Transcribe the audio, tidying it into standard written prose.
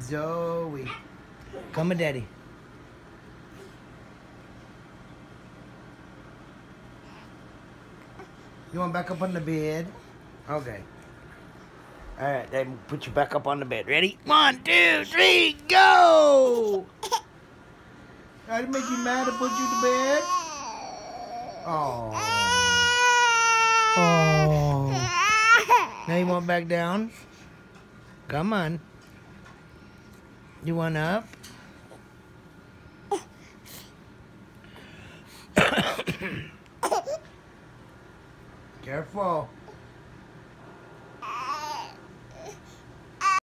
Zoe. Come with Daddy. You want back up on the bed? Okay. Alright, then put you back up on the bed. Ready? 1, 2, 3, go! I make you mad to put you to bed? Oh. Oh. Now you want back down? Come on. You want up? Careful.